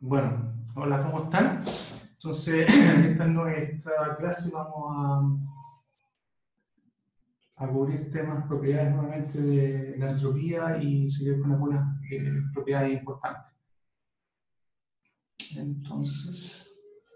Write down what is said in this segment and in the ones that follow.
Bueno, hola, ¿cómo están? Entonces, esta es nuestra clase, vamos a cubrir temas, propiedades nuevamente de la entropía y seguir con algunas propiedades importantes. Entonces,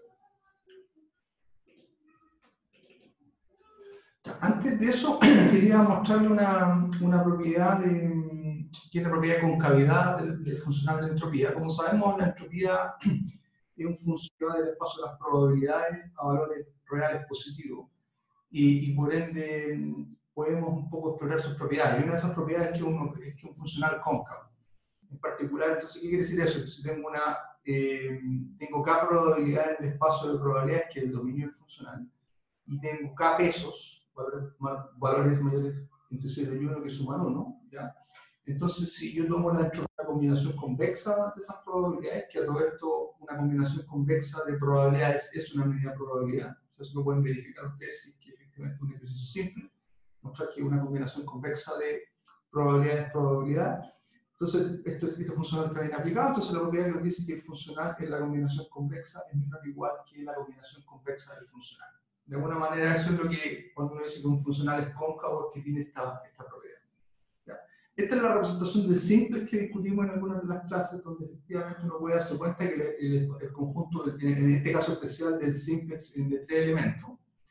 antes de eso, quería mostrarle una propiedad que es la propiedad de concavidad del funcional de entropía. Como sabemos, la entropía es un funcional del espacio de las probabilidades a valores reales positivos. Y por ende podemos un poco explorar sus propiedades. Y una de esas propiedades es que es un funcional cóncavo. En particular, entonces, ¿qué quiere decir eso? Que si tengo K probabilidades en el espacio de probabilidades, que es el dominio del funcional, y tengo K pesos, valores mayores entre 0 y 1 que suman 1, ¿ya? Entonces, si yo tomo la combinación convexa de esas probabilidades, que a todo esto una combinación convexa de probabilidades es una medida de probabilidad, o sea, eso lo pueden verificar ustedes si es que efectivamente es un ejercicio simple, mostrar que es una combinación convexa de probabilidad. Entonces, esto funcional está bien aplicado, entonces la propiedad que nos dice que el funcional en la combinación convexa es menor o igual que la combinación convexa del funcional. De alguna manera, eso es lo que, cuando uno dice que un funcional es cóncavo, es que tiene esta propiedad. ¿Ya? Esta es la representación del simple que discutimos en algunas de las clases, donde efectivamente uno puede darse cuenta que el conjunto, en este caso especial del simple de 3 elementos,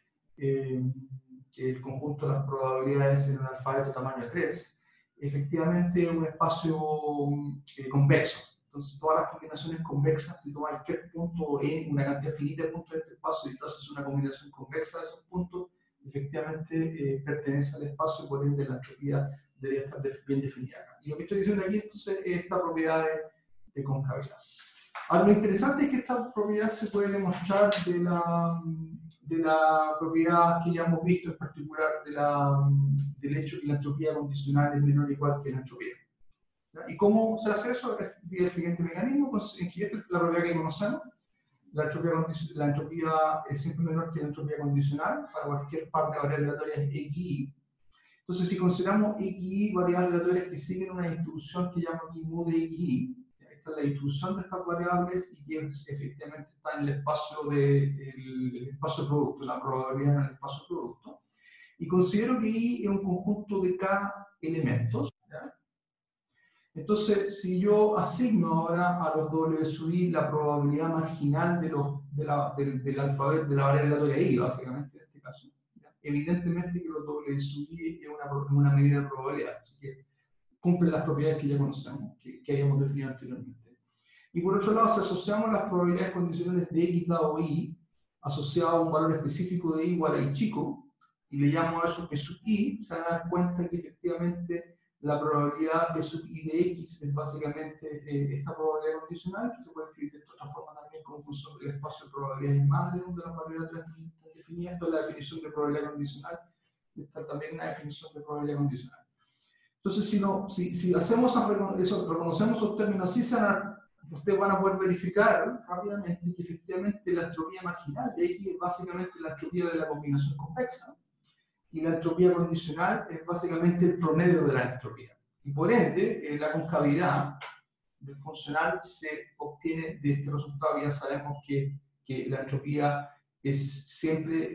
que el conjunto de las probabilidades en un alfabeto tamaño 3, efectivamente es un espacio convexo. Entonces, todas las combinaciones convexas, si tomas cualquier punto en una cantidad finita de puntos de este espacio y entonces una combinación convexa de esos puntos, efectivamente pertenece al espacio, por ende la entropía debería estar bien definida acá. Y lo que estoy diciendo aquí entonces es esta propiedad de concavidad. Ahora, lo interesante es que esta propiedad se puede demostrar de la propiedad que ya hemos visto, en particular del hecho que la entropía condicional es menor o igual que la entropía. ¿Ya? ¿Y cómo se hace eso? Es el siguiente mecanismo, pues, esta es la propiedad que conocemos. La entropía es siempre menor que la entropía condicional para cualquier par de variables aleatorias x y y. Entonces, si consideramos x y variables aleatorias que siguen una distribución que llamo aquí mu de x y, esta es la distribución de estas variables y que efectivamente está en el espacio producto, la probabilidad en el espacio producto. Y considero que y es un conjunto de k elementos. ¿Ya? Entonces, si yo asigno ahora a los w sub i la probabilidad marginal del alfabeto, de la variable aleatoria i, básicamente en este caso, ¿ya? Evidentemente que los w sub i es una medida de probabilidad, así que cumplen las propiedades que ya conocemos, que habíamos definido anteriormente. Y por otro lado, si asociamos las probabilidades condicionales de x dado y, asociado a un valor específico de y igual a y chico, y le llamo a eso p sub i, se van a dar cuenta que efectivamente la probabilidad p sub i de x es básicamente esta probabilidad condicional, que se puede escribir de otra forma también como función del espacio de probabilidades más de las variables definidas. Esto es la definición de probabilidad condicional, y está también una definición de probabilidad condicional. Entonces, si hacemos eso, reconocemos esos términos así, ustedes van a poder verificar rápidamente que efectivamente la entropía marginal de X es básicamente la entropía de la combinación convexa y la entropía condicional es básicamente el promedio de la entropía. Y por ende, la concavidad del funcional se obtiene de este resultado. Ya sabemos que la entropía es siempre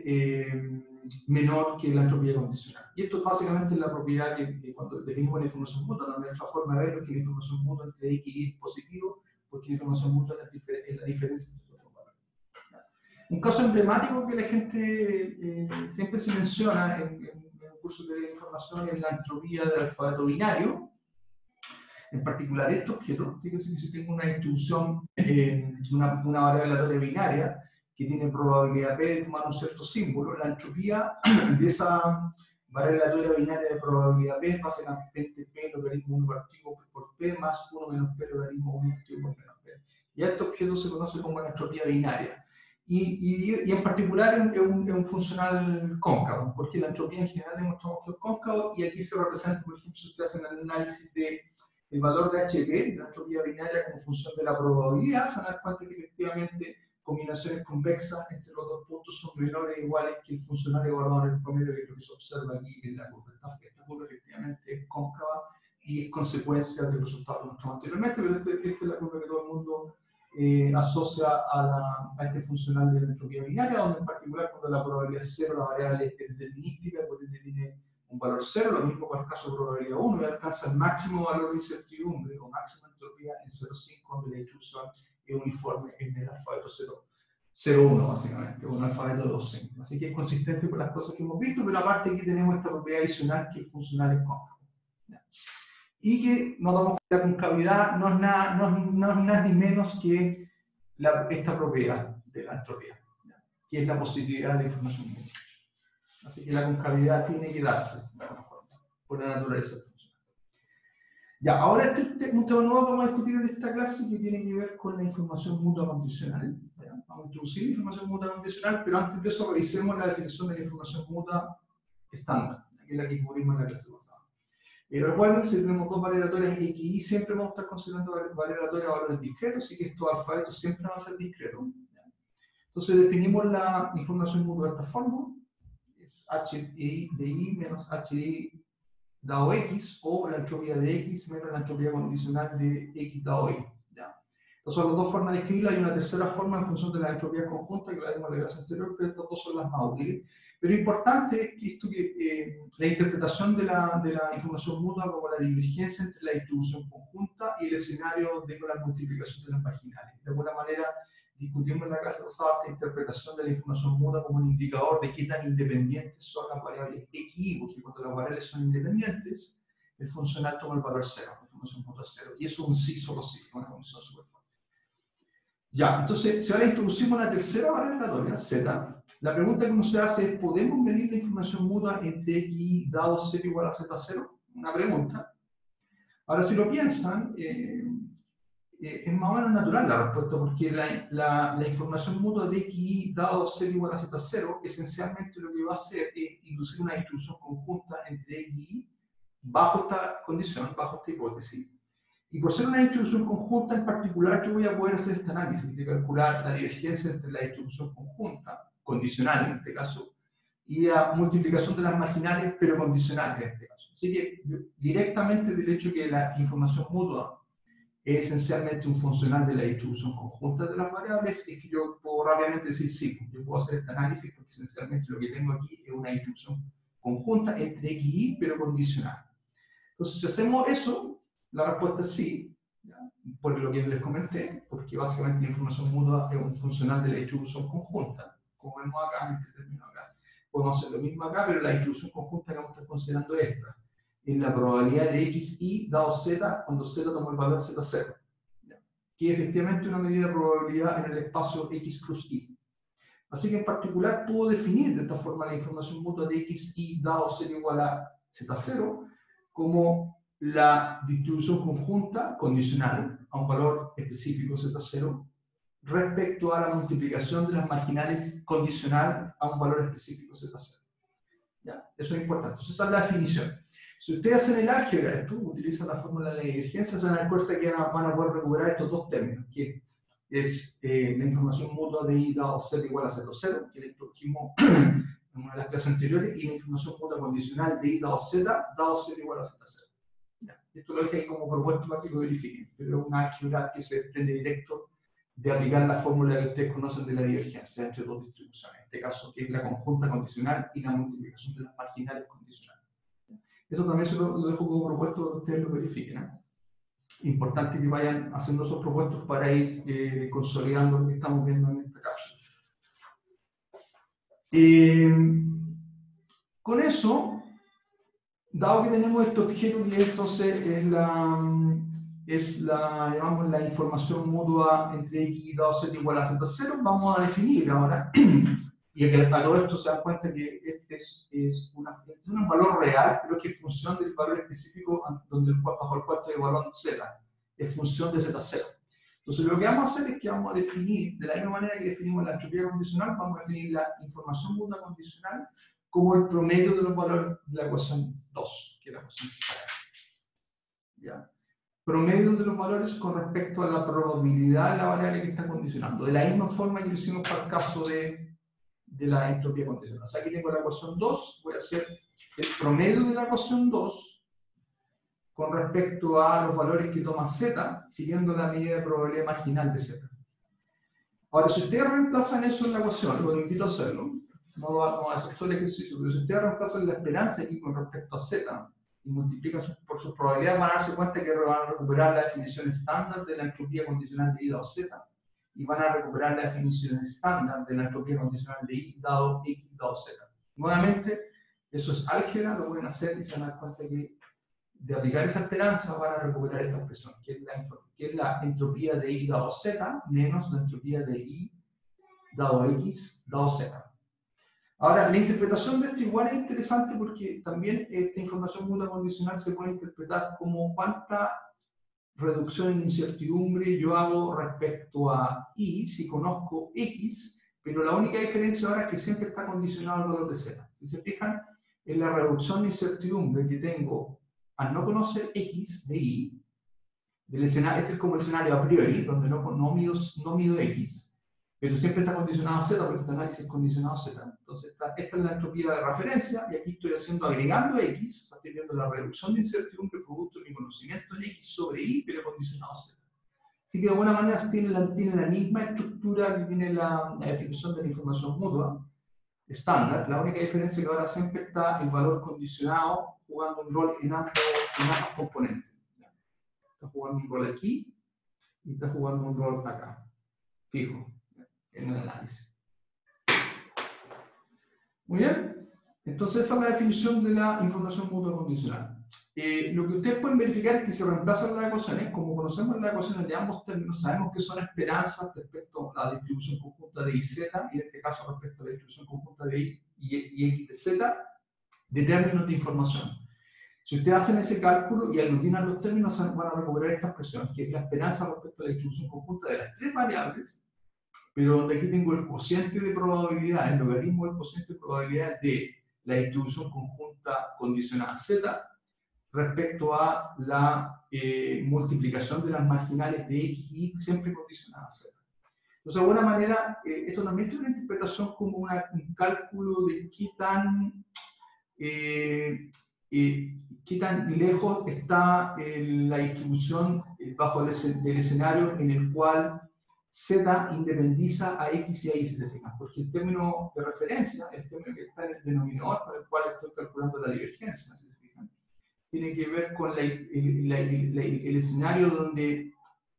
menor que la entropía condicional. Y esto es básicamente la propiedad que cuando definimos la información mutua, también otra forma de verlo es que la información mutua entre X y Y es positivo, porque la información mutua es la diferencia entre los dos valores. Un caso emblemático que la gente siempre se menciona en el curso de teoría de información es la entropía del alfabeto binario. En particular, este objeto, fíjense que si tengo una distribución, una variable aleatoria binaria, que tiene probabilidad P de tomar un cierto símbolo, la entropía de esa variable aleatoria binaria de probabilidad P es básicamente P logaritmo 1 partido por P más 1 menos P logaritmo 1 partido por menos P. Y a este objeto se conoce como la entropía binaria. Y en particular es un funcional cóncavo, porque la entropía en general demostramos que es cóncavo, y aquí se representa, por ejemplo, si ustedes hacen el análisis de el valor de HP, la entropía binaria como función de la probabilidad, se van a dar cuenta que efectivamente combinaciones convexas entre los dos puntos son menores o iguales que el funcional evaluado en el promedio, que es lo que se observa aquí en la curva. Esta curva efectivamente es cóncava y es consecuencia del resultado que mostramos anteriormente, pero esta es la curva que todo el mundo asocia a este funcional de la entropía binaria, donde en particular cuando la probabilidad es 0, la variable es determinística, por ende tiene un valor 0, lo mismo para el caso de probabilidad 1, y alcanza el máximo valor de incertidumbre o máxima entropía en 0,5, donde la distribución es uniforme en el alfabeto 0,1 básicamente, o un alfabeto de 2 signos. Así que es consistente con las cosas que hemos visto, pero aparte aquí tenemos esta propiedad adicional que el funcional es cóncavo. Y que nos damos cuenta que la concavidad no es nada ni menos que esta propiedad de la entropía, que es la positividad de la información múltiple. Así que la concavidad tiene que darse de alguna forma, por la naturaleza del funcional. Ya, ahora este un tema nuevo que vamos a discutir en esta clase que tiene que ver con la información mutua condicional. ¿Ya? Vamos a introducir la información mutua condicional, pero antes de eso revisemos la definición de la información mutua estándar, que es la que cubrimos en la clase pasada. Recuerden, si tenemos dos validatorias X y Y, siempre vamos a estar considerando validatorias a valores discretos, así que estos alfabetos siempre van a ser discretos. ¿Ya? Entonces definimos la información mutua de esta forma. Es HI de Y menos HI dado X, o la entropía de X menos la entropía condicional de X dado Y. ¿Ya? Entonces son las dos formas de escribirla. Hay una tercera forma en función de la entropía conjunta que la vimos en la clase anterior, pero estas dos son las más útiles. Pero importante que la interpretación de la información mutua como la divergencia entre la distribución conjunta y el escenario de la multiplicación de las marginales. De alguna manera, discutimos en la clase pasada esta interpretación de la información mutua como un indicador de qué tan independientes son las variables X y Y, porque cuando las variables son independientes, el funcional toma el valor 0, la información mutua es 0, y eso es un sí, solo sí, una condición súper fuerte. Ya, entonces, si ahora introducimos la tercera variable, Z, la pregunta que uno se hace es, ¿podemos medir la información mutua entre X y Y dado Z igual a Z0? Una pregunta. Ahora, si lo piensan, es más o menos natural la respuesta, porque la información mutua de X y Y dado Z igual a Z0, esencialmente lo que va a hacer es inducir una distribución conjunta entre X y Y bajo esta condición, bajo esta hipótesis. Y por ser una distribución conjunta en particular, yo voy a poder hacer este análisis de calcular la divergencia entre la distribución conjunta, condicional en este caso, y la multiplicación de las marginales, pero condicional en este caso. Así que directamente del hecho que la información mutua es esencialmente un funcional de la distribución conjunta de las variables, es que yo puedo rápidamente decir sí, yo puedo hacer este análisis porque esencialmente lo que tengo aquí es una distribución conjunta entre X y Y, pero condicional. Entonces, si hacemos eso, la respuesta es sí, ¿ya? Por lo que les comenté, porque básicamente la información mutua es un funcional de la distribución conjunta, como vemos acá en este término acá. Podemos hacer lo mismo acá, pero la distribución conjunta que vamos a estar considerando es esta, en la probabilidad de X y dado Z cuando Z toma el valor Z0, ¿ya? Que es efectivamente una medida de probabilidad en el espacio X plus Y. Así que en particular puedo definir de esta forma la información mutua de X y dado Z igual a Z0 como la distribución conjunta condicional a un valor específico Z0 respecto a la multiplicación de las marginales condicional a un valor específico Z0. ¿Ya? Eso es importante. Entonces esa es la definición. Si ustedes hacen el álgebra, esto, utilizan la fórmula de la divergencia, se dan cuenta que van a poder recuperar estos dos términos, que es la información mutua de Y dado Z igual a Z0, que le introdujimos en una de las clases anteriores, y la información mutua condicional de Y dado Z igual a Z0. Esto lo dejé ahí como propuesto para que lo verifiquen, pero es una álgebra que se desprende directo de aplicar la fórmula que ustedes conocen de la divergencia entre dos distribuciones, en este caso que es la conjunta condicional y la multiplicación de las marginales condicionales. Eso también se lo dejo como propuesto para que ustedes lo verifiquen, ¿eh? Importante que vayan haciendo esos propuestos para ir consolidando lo que estamos viendo en esta cápsula. Con eso, dado que tenemos este objeto que entonces es la información mutua entre X y dado Z igual a Z0, vamos a definir ahora, y a todo esto se dan cuenta que este es un valor real, pero que es función del valor específico bajo el cual estoy evaluando Z, es función de Z0. Entonces lo que vamos a hacer es que vamos a definir, de la misma manera que definimos la entropía condicional, vamos a definir la información mutua condicional como el promedio de los valores de la ecuación 2, que es la ecuación ¿ya? Promedio de los valores con respecto a la probabilidad de la variable que está condicionando. De la misma forma que lo hicimos para el caso de la entropía condicional. O sea, aquí tengo la ecuación 2, voy a hacer el promedio de la ecuación 2 con respecto a los valores que toma Z, siguiendo la medida de probabilidad marginal de Z. Ahora, si ustedes reemplazan eso en la ecuación, los invito a hacerlo, no vamos a hacer todo el ejercicio, pero si ustedes reemplazan la esperanza aquí con respecto a z y multiplican por sus probabilidades, van a darse cuenta que van a recuperar la definición estándar de la entropía condicional de I dado z y van a recuperar la definición estándar de la entropía condicional de I dado X dado Z. Nuevamente, eso es álgebra, lo pueden hacer y se van a dar cuenta que de aplicar esa esperanza van a recuperar esta expresión, que es la entropía de I dado Z menos la entropía de I dado X dado Z. Ahora, la interpretación de esto igual es interesante porque también esta información mutua condicional se puede interpretar como cuánta reducción en incertidumbre yo hago respecto a I si conozco X, pero la única diferencia ahora es que siempre está condicionado al valor de Z. Si se fijan, en la reducción de incertidumbre que tengo al no conocer X de I, del escenario, este es como el escenario a priori, donde no mido X, pero siempre está condicionado a Z porque este análisis es condicionado a Z. Entonces, esta es la entropía de referencia y aquí estoy agregando X, o sea, estoy viendo la reducción de incertidumbre producto de mi conocimiento en X sobre Y, pero condicionado a Z. Así que de alguna manera tiene la misma estructura que tiene la definición de la información mutua estándar. La única diferencia es que ahora siempre está el valor condicionado jugando un rol en ambos componentes. Está jugando un rol aquí y está jugando un rol acá, fijo, en el análisis. Muy bien, entonces esa es la definición de la información mutua condicional. Lo que ustedes pueden verificar es que se reemplazan las ecuaciones, como conocemos las ecuaciones de ambos términos, sabemos que son esperanzas respecto a la distribución conjunta de IZ, y en este caso respecto a la distribución conjunta de I y X de Z, de términos de información. Si ustedes hacen ese cálculo y aglutinan los términos, van a recuperar esta expresión, que es la esperanza respecto a la distribución conjunta de las tres variables, pero donde aquí tengo el cociente de probabilidad, el logaritmo del cociente de probabilidad de la distribución conjunta condicionada Z respecto a la multiplicación de las marginales de X y Y siempre condicionada a Z. Entonces, de alguna manera, esto también tiene una interpretación como un cálculo de qué tan lejos está la distribución bajo el escenario en el cual Z independiza a X y a Y, si se fijan, porque el término de referencia, el término que está en el denominador con el cual estoy calculando la divergencia, si se fijan, tiene que ver con el escenario donde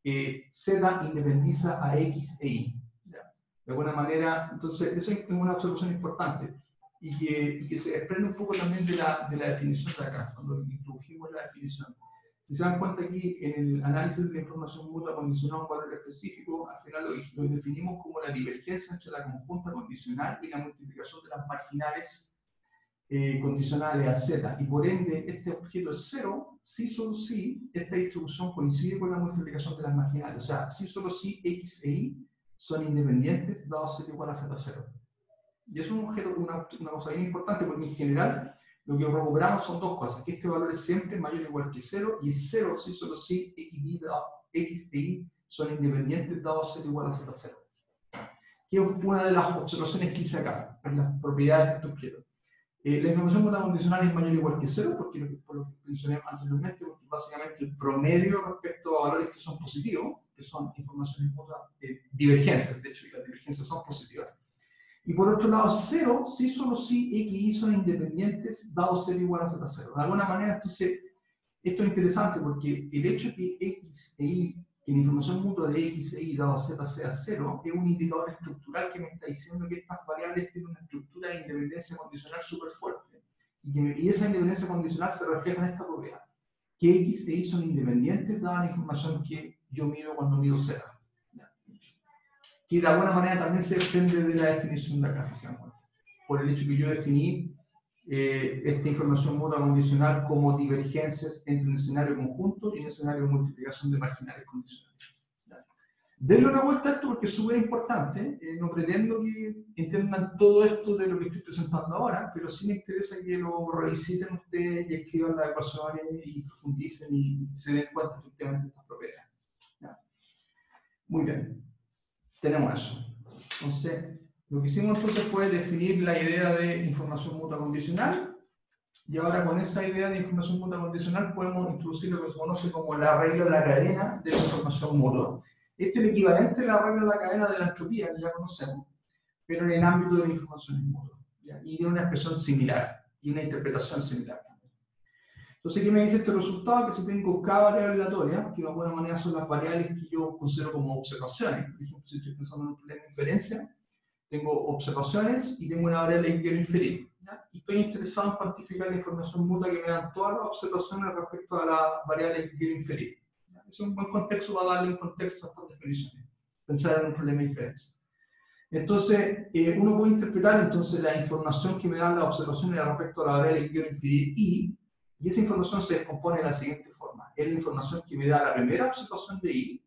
Z independiza a X e Y. ¿Ya? De alguna manera, entonces, eso es una observación importante y que se desprende un poco también de la definición de acá, cuando introdujimos la definición. Si se dan cuenta aquí, en el análisis de la información mutua condicional a un valor específico, al final lo definimos como la divergencia entre la conjunta condicional y la multiplicación de las marginales condicionales a Z. Y por ende, este objeto es cero si solo si esta distribución coincide con la multiplicación de las marginales. O sea, si solo si X e Y son independientes, dado Z igual a Z0. Y es un objeto, una cosa bien importante, porque en general lo que recuperamos son dos cosas, que este valor es siempre mayor o igual que 0, y es 0 si solo si X e Y son independientes dado Z igual a Z0. Que es una de las observaciones que hice acá, en las propiedades de este objeto. La información mutua condicional es mayor o igual que 0, porque por lo que mencioné anteriormente, porque básicamente el promedio respecto a valores que son positivos, que son informaciones mutuas divergencias, de hecho, y las divergencias son positivas. Y por otro lado, 0, si solo si X y Y son independientes, dado 0 igual a Z0. De alguna manera, entonces, esto es interesante porque el hecho de que X e Y, que la información mutua de X e Y dado Z sea 0, es un indicador estructural que me está diciendo que estas variables tienen una estructura de independencia condicional súper fuerte. Y esa independencia condicional se refleja en esta propiedad, que X e Y son independientes dada la información que yo mido cuando mido Z. Que de alguna manera también se desprende de la definición de acá, por el hecho que yo definí esta información mutua condicional como divergencias entre un escenario conjunto y un escenario de multiplicación de marginales condicionales. Denle una vuelta a esto porque es súper importante. No pretendo que entiendan todo esto de lo que estoy presentando ahora, pero sí me interesa que lo revisiten ustedes y escriban las ecuaciones y profundicen y se den cuenta efectivamente de estas propiedades. ¿Ya? Muy bien. Tenemos eso. Entonces, lo que hicimos entonces fue definir la idea de información mutua condicional, y ahora con esa idea de información mutua condicional podemos introducir lo que se conoce como la regla de la cadena de la información mutua. Este es el equivalente a la regla de la cadena de la entropía, que ya conocemos, pero en el ámbito de la información en modo. Y tiene una expresión similar y una interpretación similar. Entonces, ¿qué me dice este resultado? Que si tengo K variables aleatorias, que de alguna manera son las variables que yo considero como observaciones, por ejemplo, si estoy pensando en un problema de inferencia, tengo observaciones y tengo una variable que quiero inferir. ¿Ya? Y estoy interesado en cuantificar la información mutua que me dan todas las observaciones respecto a la variable que quiero inferir. ¿Ya? Es un buen contexto para darle un contexto a estas definiciones. Pensar en un problema de inferencia. Entonces, uno puede interpretar entonces la información que me dan las observaciones respecto a la variable que quiero inferir y esa información se descompone de la siguiente forma. Es la información que me da la primera observación de I,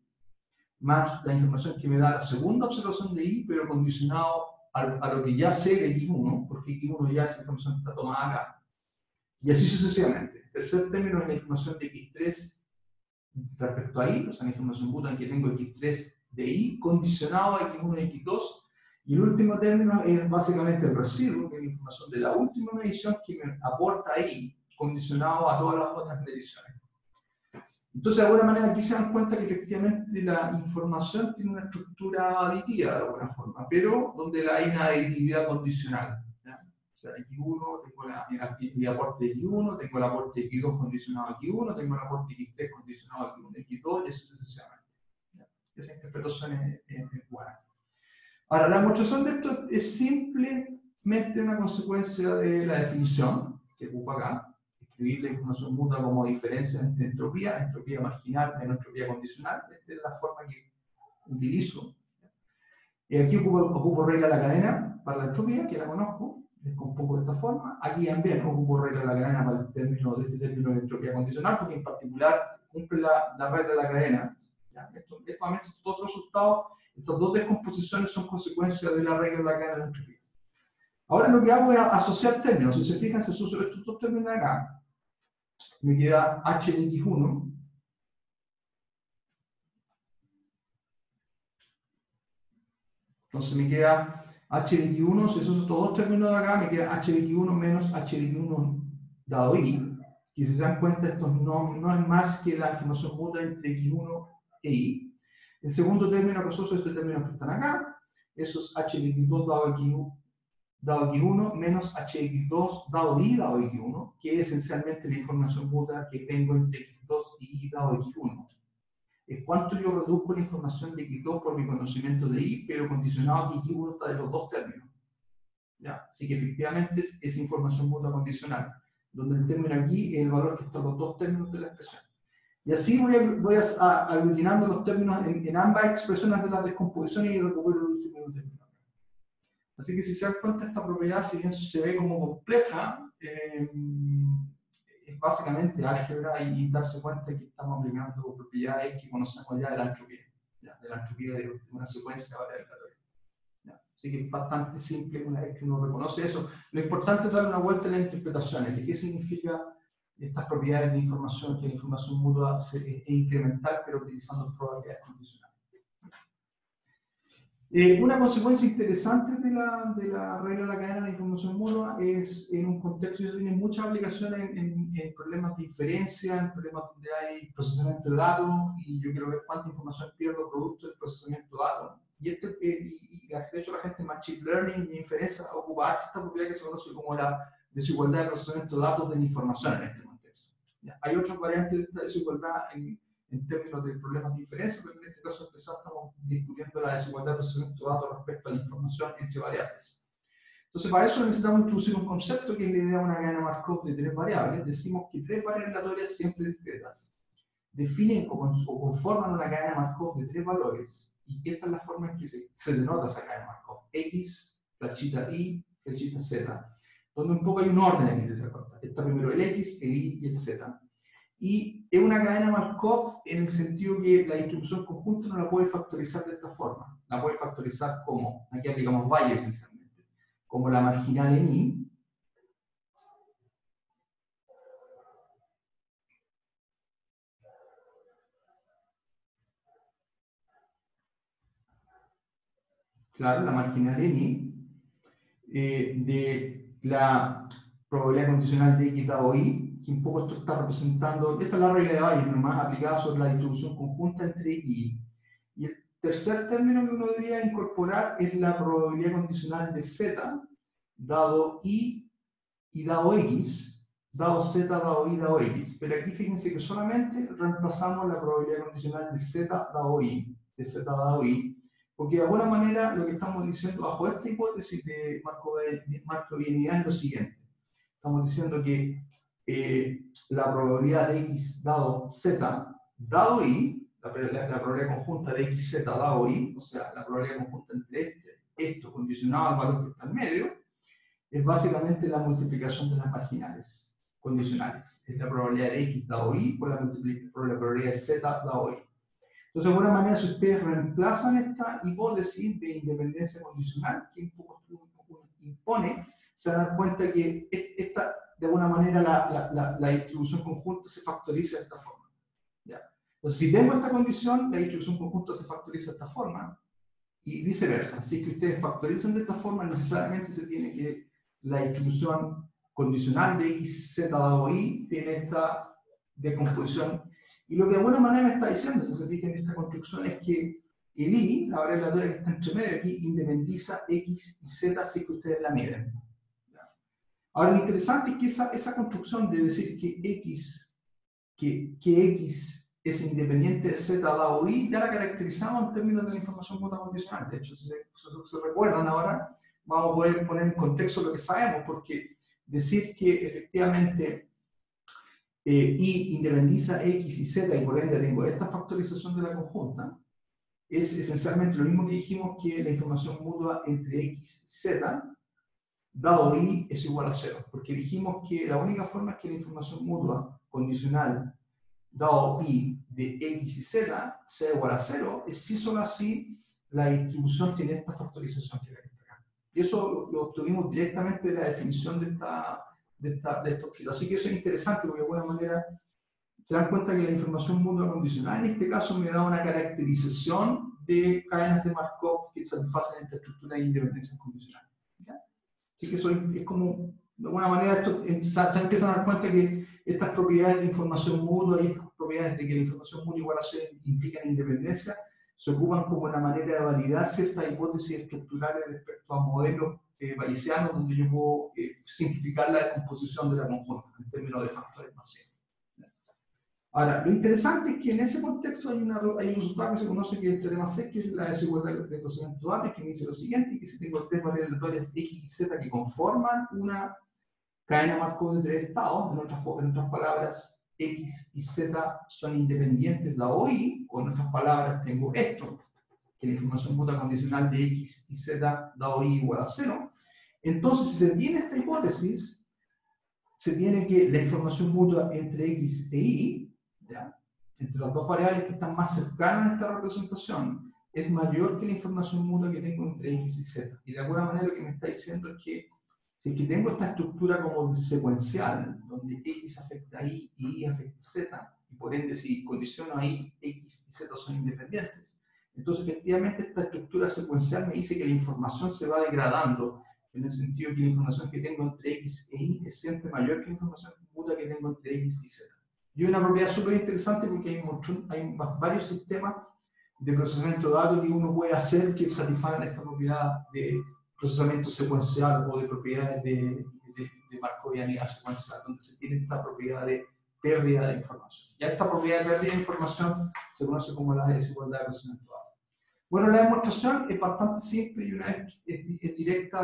más la información que me da la segunda observación de I, pero condicionado a lo que ya sé de X1, porque X1 ya esa información está tomada acá. Y así sucesivamente. El tercer término es la información de X3 respecto a I, o sea, la información mutua en que tengo X3 de I, condicionado a X1 y X2. Y el último término es básicamente el residuo, que es la información de la última medición que me aporta I, condicionado a todas las otras mediciones. Entonces, de alguna manera, aquí se dan cuenta que efectivamente la información tiene una estructura aditiva, de alguna forma, pero donde hay una aditividad condicional. ¿Ya? O sea, X1, tengo el aporte de X1, tengo el aporte de X2 condicionado a X1, tengo el aporte de X3 condicionado a X1, X2, y así sucesivamente. ¿Ya? Esa interpretación es buena. Ahora, la demostración de esto es simplemente una consecuencia de la definición que ocupa acá. Escribir la información mutua como diferencia entre entropía marginal menos entropía condicional. Esta es la forma que utilizo. Aquí ocupo regla de la cadena para la entropía, que la conozco, descompongo de esta forma. Aquí también ocupo regla de la cadena para el término de este término de entropía condicional, porque en particular cumple la regla de la cadena. Estos dos resultados, estas dos descomposiciones son consecuencias de la regla de la cadena de la entropía. Ahora lo que hago es asociar términos. Si se fijan, se asocian estos dos términos de acá. Me queda h de x1 entonces me queda h de x1, si esos estos dos términos de acá, me queda h de x1 menos h de x1 dado i. Si se dan cuenta, esto no es más que la información mutua entre x1 e i. El segundo término que asocio es este término que están acá, eso es h de x2 dado x1 menos h de x2 dado i dado x1, que es esencialmente la información mutua que tengo entre x2 y i dado x1. Es cuánto yo reduzco la información de x2 por mi conocimiento de i, pero condicionado a que x1 está de los dos términos. ¿Ya? Así que efectivamente es información mutua condicional, donde el término aquí es el valor que está en los dos términos de la expresión. Y así voy aglutinando los términos en ambas expresiones de las descomposiciones y recupero el último término. Así que si se dan cuenta, esta propiedad, si bien se ve como compleja, es básicamente álgebra y darse cuenta que estamos aplicando propiedades que conocemos ya de la entropía de una secuencia variable. Así que es bastante simple una vez que uno reconoce eso. Lo importante es darle una vuelta a las interpretaciones de qué significa estas propiedades de información, que la información mutua es incremental, pero utilizando probabilidades condicionales. Una consecuencia interesante de la regla de la cadena de la información mutua es en un contexto que tiene muchas aplicaciones en problemas de inferencia, en problemas donde hay procesamiento de datos, y yo quiero ver cuánta información pierdo producto del procesamiento de datos. De hecho, la gente en Machine Learning y inferencia ocupa esta propiedad que se conoce como la desigualdad de procesamiento de datos de la información en este contexto. ¿Ya? Hay otras variantes de esta desigualdad en términos de problemas de inferencia, pero en este caso estamos discutiendo la desigualdad de procesamiento de datos respecto a la información entre variables. Entonces, para eso necesitamos introducir un concepto que es la idea de una cadena Markov de tres variables. Decimos que tres variables aleatorias siempre discretas definen o conforman una cadena Markov de tres valores, y esta es la forma en que se denota esa cadena Markov: x, flechita y, flechita z, donde un poco hay un orden aquí, si se acuerda. Está primero el x, el y el z. Y es una cadena Markov en el sentido que la distribución conjunta no la puede factorizar de esta forma. La puede factorizar como, aquí aplicamos valle esencialmente, como la marginal en i, claro, la marginal en i, de la probabilidad condicional de x dado i, que un poco esto está representando, esta es la regla de Bayes nomás aplicada sobre la distribución conjunta entre y. tercer término que uno debería incorporar es la probabilidad condicional de Z, dado I y dado X, dado Z, dado I, dado X. Pero aquí fíjense que solamente reemplazamos la probabilidad condicional de Z, dado I, de Z, dado I, porque de alguna manera lo que estamos diciendo bajo esta hipótesis de marcovianidad es lo siguiente. Estamos diciendo que la probabilidad de X dado Z, dado I, la probabilidad conjunta de XZ dado I, o sea, la probabilidad conjunta entre esto condicionado al valor que está en medio, es básicamente la multiplicación de las marginales condicionales. Es la probabilidad de X dado I por la probabilidad de Z dado I. Entonces, de alguna manera, si ustedes reemplazan esta hipótesis de independencia condicional que un poco impone, se van a dar cuenta que esta, de alguna manera la distribución conjunta se factoriza de esta forma. ¿Ya? Entonces, si tengo esta condición, la distribución conjunta se factoriza de esta forma y viceversa. Así que ustedes factorizan de esta forma, necesariamente se tiene que la distribución condicional de x, z dado i tiene esta decomposición. Y lo que de alguna manera me está diciendo, si se fijan en esta construcción, es que el i, la variable aleatoria que está entre medio aquí, independiza x y z si que ustedes la miden. Ahora, lo interesante es que esa construcción de decir que x es independiente de z dado i, ya la caracterizamos en términos de la información mutua condicional. De hecho, si se recuerdan ahora, vamos a poder poner en contexto lo que sabemos, porque decir que efectivamente i independiza x y z y por ende tengo esta factorización de la conjunta, es esencialmente lo mismo que dijimos que la información mutua entre x y z dado i es igual a 0, porque dijimos que la única forma es que la información mutua condicional dado i de x y z sea igual a 0 es si solo así la distribución tiene esta factorización que hay acá. Y eso lo obtuvimos directamente de la definición de estos objetos. Así que eso es interesante porque de alguna manera se dan cuenta que la información mutua condicional en este caso me da una caracterización de cadenas de Markov que satisfacen esta estructura de independencia condicional. ¿Ya? Así que eso es como, de alguna manera, se empiezan a dar cuenta que estas propiedades de información mutua y estas propiedades de que la información mutua igual a 0 implican independencia, se ocupan como una manera de validar ciertas hipótesis estructurales respecto a modelos bayesianos, donde yo puedo simplificar la descomposición de la conjunta en términos de factores masivos. Ahora, lo interesante es que en ese contexto hay un resultado que se conoce que es el teorema C, que es la desigualdad de procedimiento Davis, que me dice lo siguiente, que si tengo tres variables aleatorias X y Z que conforman una cadena Markov de tres estados, en otras palabras, X y Z son independientes de I, o en otras palabras tengo esto, que la información mutua condicional de X y Z dado I igual a 0, entonces si se tiene esta hipótesis, se tiene que la información mutua entre X e Y, ¿ya? Entre las dos variables que están más cercanas a esta representación, es mayor que la información mutua que tengo entre X y Z. Y de alguna manera lo que me está diciendo es que si es que tengo esta estructura como secuencial, donde X afecta a Y y Y afecta a Z, y por ende si condiciono a Y, X y Z son independientes, entonces efectivamente esta estructura secuencial me dice que la información se va degradando, en el sentido que la información que tengo entre X e Y es siempre mayor que la información mutua que tengo entre X y Z. Y una propiedad súper interesante porque hay varios sistemas de procesamiento de datos que uno puede hacer que satisfagan esta propiedad de procesamiento secuencial o de propiedades de marcovianidad secuencial, donde se tiene esta propiedad de pérdida de información. Ya esta propiedad de pérdida de información se conoce como la desigualdad de procesamiento de datos. Bueno, la demostración es bastante simple y una vez es directa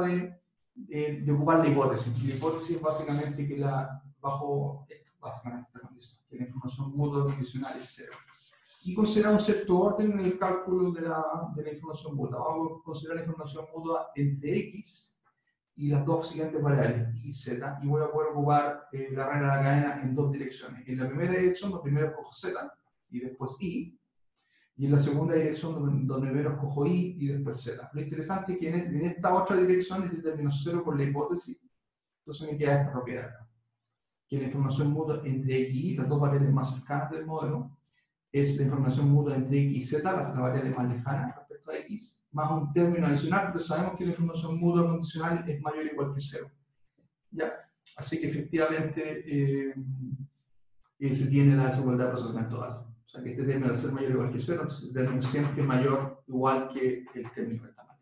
de ocupar la hipótesis. Y la hipótesis es básicamente que bajo esta condición, que la información mutua condicional es 0. Y considerar un cierto orden en el cálculo de la información mutua. Vamos a considerar la información mutua entre X y las dos siguientes variables, Y y Z, y voy a poder ocupar la regla de la cadena en dos direcciones. En la primera dirección, lo primero cojo Z y después Y, y en la segunda dirección, donde primero escojo I y después Z. Lo interesante es que en esta otra dirección es determino 0 por la hipótesis, entonces me queda esta propiedad acá, que la información mutua entre X y Y, las dos variables más cercanas del modelo, es la información mutua entre X y Z, la variable más lejana respecto a X, más un término adicional, porque sabemos que la información mutua condicional es mayor o igual que 0. ¿Ya? Así que efectivamente se tiene la desigualdad de procesamiento de datos. O sea, que este término al ser mayor o igual que 0, entonces este término siempre es mayor o igual que el término del tamaño.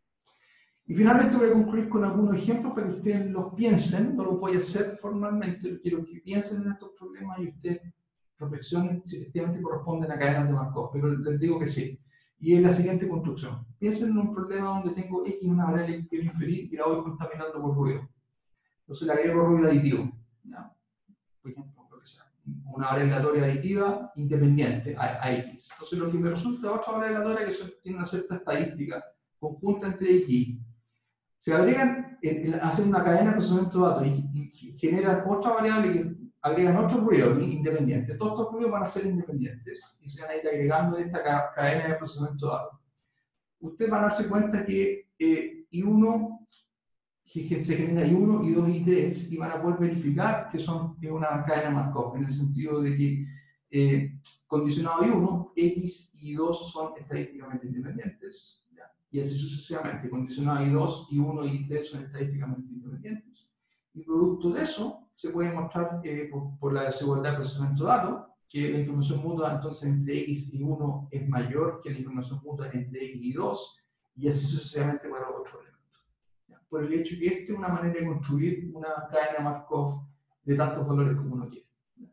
Y finalmente voy a concluir con algunos ejemplos para que ustedes los piensen. No los voy a hacer formalmente, quiero que piensen en estos problemas y ustedes reflexionen si efectivamente corresponden a cadenas de Markov, pero les digo que sí. Y es la siguiente construcción. Piensen en un problema donde tengo X, una variable que quiero inferir, y la voy contaminando por ruido. Entonces le agrego ruido aditivo. ¿Ya? Por ejemplo, lo que sea. Una variable aleatoria aditiva independiente a X. Entonces lo que me resulta otra variable aleatoria que tiene una cierta estadística conjunta entre X y Y. Se agregan, hacen una cadena de procesamiento de datos y generan otra variable que agregan otro ruido independiente. Todos estos ruidos van a ser independientes y se van a ir agregando en esta cadena de procesamiento de datos. Ustedes van a darse cuenta que I1 se genera I1, I2 y I3 y van a poder verificar que son una cadena Markov, en el sentido de que condicionado I1, X y I2 son estadísticamente independientes. Y así sucesivamente, condicionado I2, I1 y I3 son estadísticamente independientes. Y producto de eso, se puede mostrar por la desigualdad de procesamiento de datos, que la información mutua entonces entre X y 1 es mayor que la información mutua entre X y 2, y así sucesivamente para otros elementos. Por el hecho que esta es una manera de construir una cadena Markov de tantos valores como uno quiere.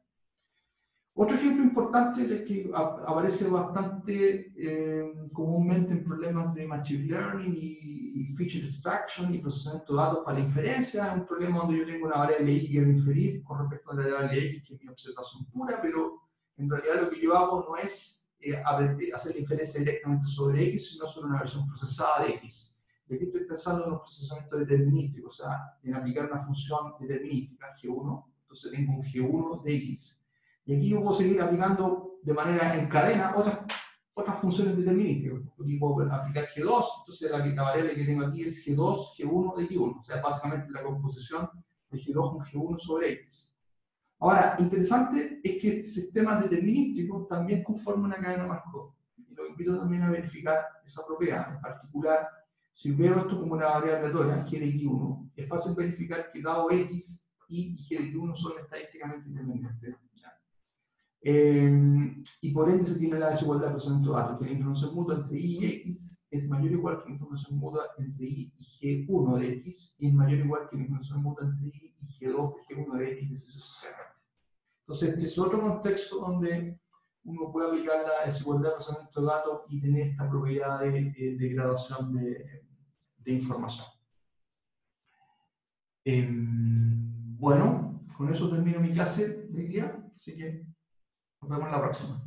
Otro ejemplo importante de que aparece bastante comúnmente en problemas de Machine Learning y Feature Extraction y procesamiento de datos para la inferencia, es un problema donde yo tengo una variable Y que quiero inferir con respecto a la variable X, que es mi observación pura, pero en realidad lo que yo hago no es hacer la inferencia directamente sobre X, sino sobre una versión procesada de X. Y aquí estoy pensando en un procesamiento determinístico, o sea, en aplicar una función determinística, G1, entonces tengo un G1 de X. Y aquí yo puedo seguir aplicando de manera en cadena otras funciones determinísticas. Aquí puedo aplicar G2, entonces la variable que tengo aquí es G2, G1 de X1. O sea, básicamente la composición de G2 con G1 sobre X. Ahora, interesante es que este sistema determinístico también conforma una cadena Markov. Y lo invito también a verificar esa propiedad. En particular, si veo esto como una variable aleatoria, G de X1, es fácil verificar que dado X, Y y G de X1 son estadísticamente independientes. Y por ende se tiene la desigualdad de procesamiento de datos, que la información mutua entre Y y X es mayor o igual que la información mutua entre Y y G1 de X, y es mayor o igual que la información mutua entre Y y G2 de G1 de X, y así sucesivamente. Entonces, este es otro contexto donde uno puede aplicar la desigualdad de procesamiento de datos y tener esta propiedad de degradación de información. Bueno, con eso termino mi clase de hoy día, así que nos vemos en la próxima.